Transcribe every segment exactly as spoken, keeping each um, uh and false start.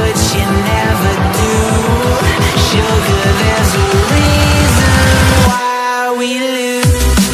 but you never do. Sugar, there's a reason why we lose.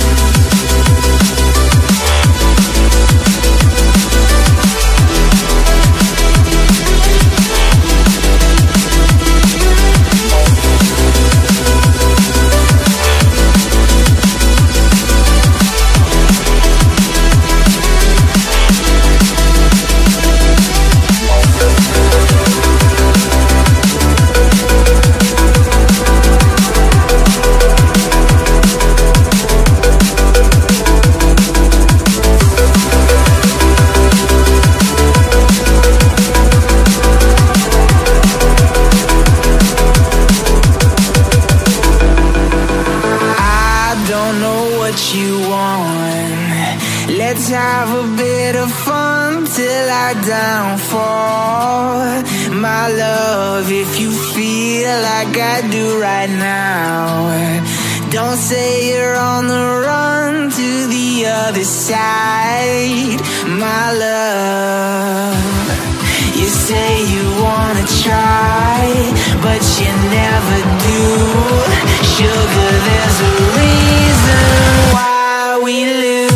Let's have a bit of fun till I downfall. My love, if you feel like I do right now, don't say you're on the run to the other side. My love, you say you wanna try, but you never do. Sugar, there's a reason why we lose.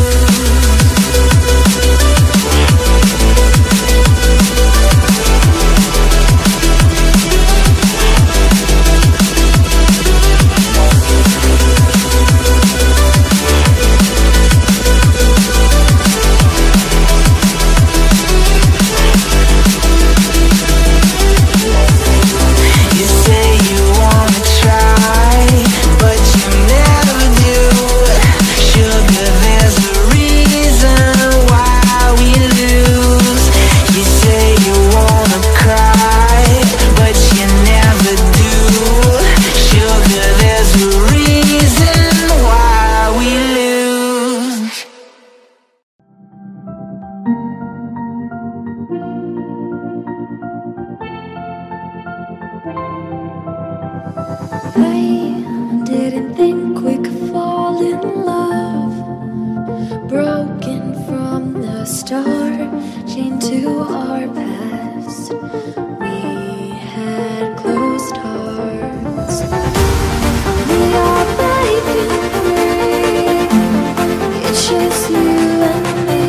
I didn't think we could fall in love. Broken from the start, chained to our past. We had closed hearts. We are breaking free. It's just you and me.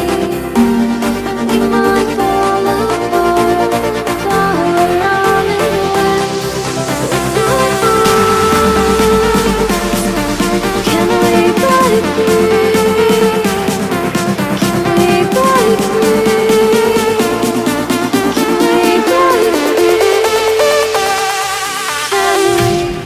We might fall apart, but we're running away. Can we break free? Can we break free? Can we break free? Can we?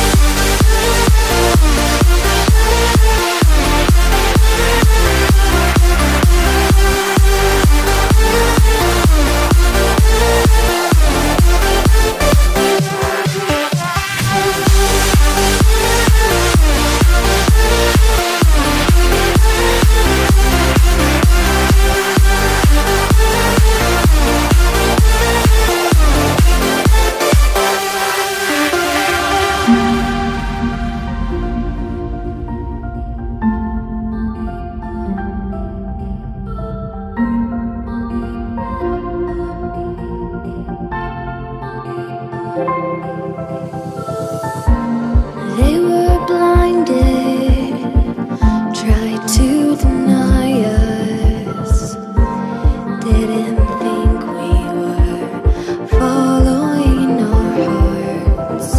They were blinded, tried to deny us. Didn't think we were following our hearts.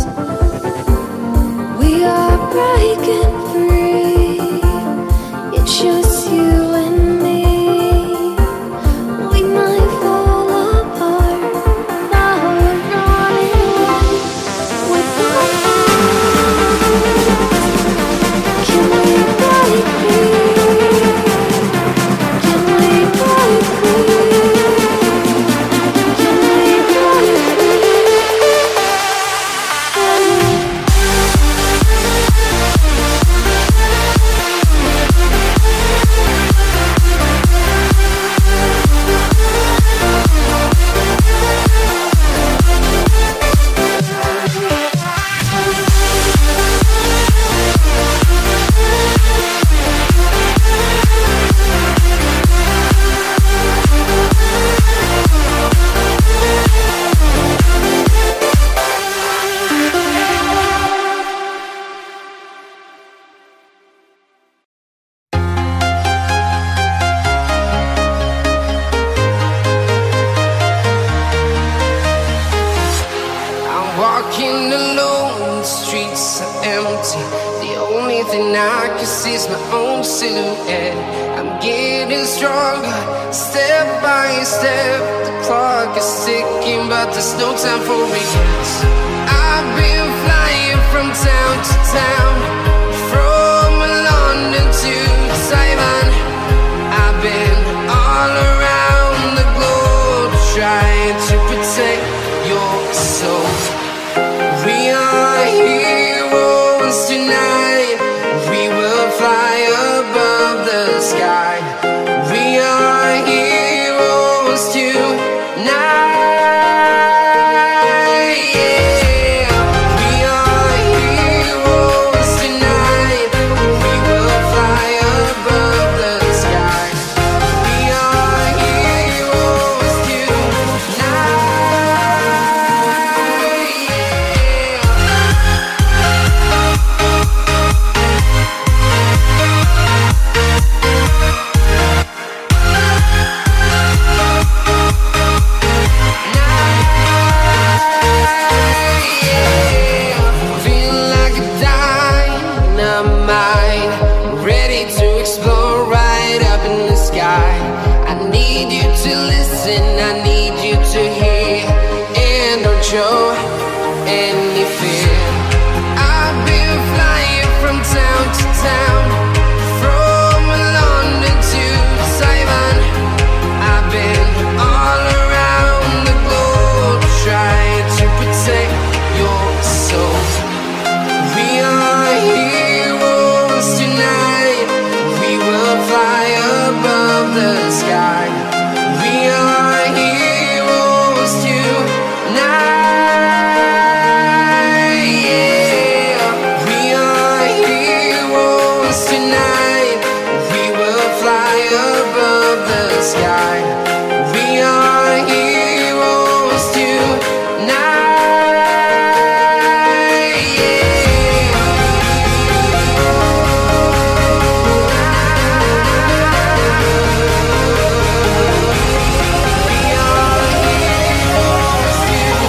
We are breaking free. It's just you and me. We might fall apart. Now we're running away. We're Can we break free? Can we break free? Can we break free? Can we? thing I can see is my own silhouette. I'm getting stronger, step by step. The clock is ticking, but there's no time for regrets. I've been flying from town to town, from London to Taiwan. I've been all around the globe, trying to protect your soul. We are heroes tonight. We will fly above the sky. We are heroes tonight. Yeah. We are heroes tonight. We will fly above the sky. We are heroes tonight. Show any fear. I've been flying from town to town, from London to Taiwan. I've been all around the globe, trying to protect your soul. We are heroes tonight. We will fly above the sky. We are heroes tonight. Sky. We are heroes tonight. Yeah. We are heroes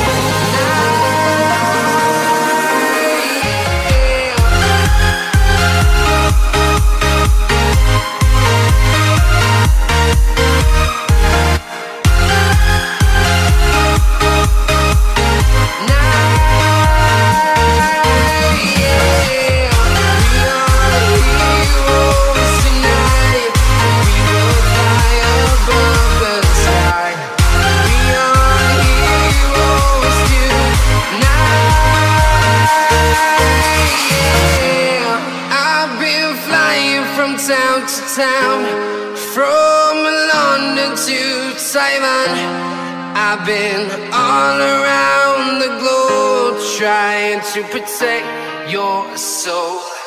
town to town, from London to Taiwan. I've been all around the globe, trying to protect your soul.